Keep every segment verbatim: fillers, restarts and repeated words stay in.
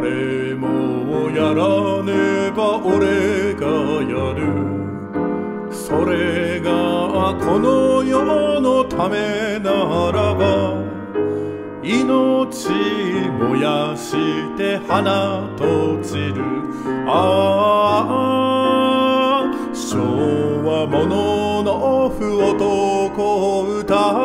誰もやらねば俺がやる。それがこの世のためならば、命燃やして花と散る。ああ、昭和ものの不男歌。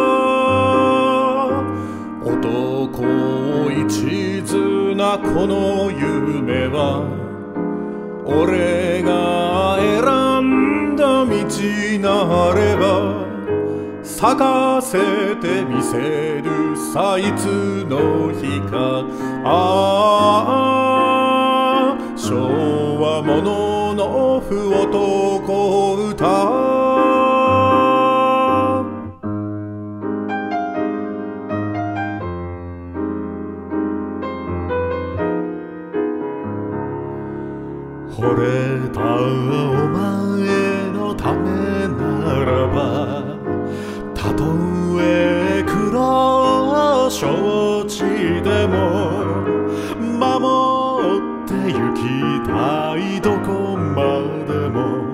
男を一途なこの夢は、俺が選んだ道なれば、咲かせてみせるさ、いつの日か。ああ、昭和ものの不男歌。惚れたお前のためならば、たとえ黒承知でも守ってゆきたい、どこまでも。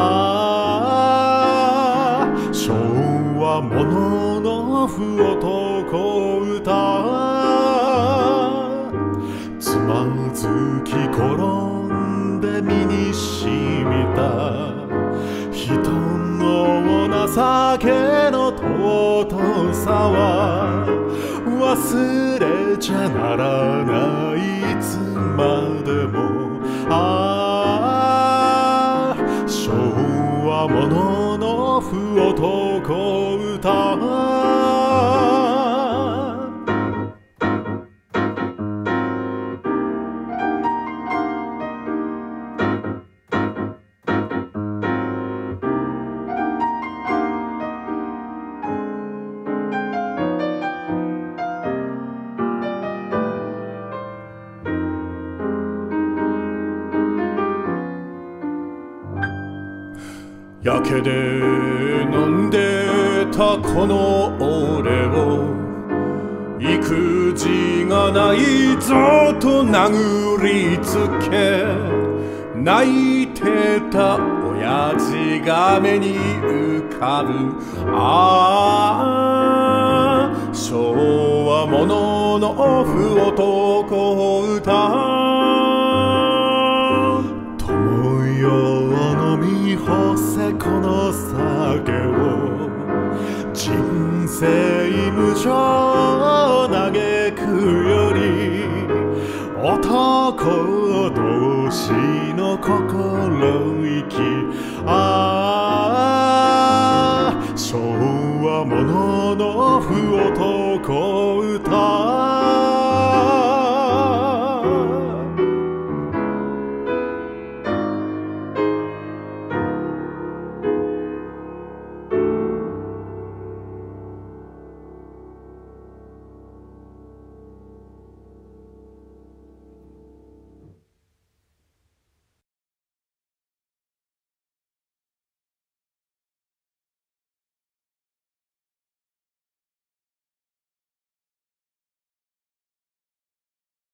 ああ、昭和ものの不男歌。つまずき転んで身にしみた人の情けの尊さは忘れちゃならない、いつまでも。ああ、昭和ものの不男歌。やけで飲んでたこの俺を、育児がないぞと殴りつけ、泣いてた親父が目に浮かぶ。ああ、昭和ものの不男歌。友よ飲み干せこの酒を、人生無常嘆くより、男同士の心意気。ああ、昭和ものの不男歌。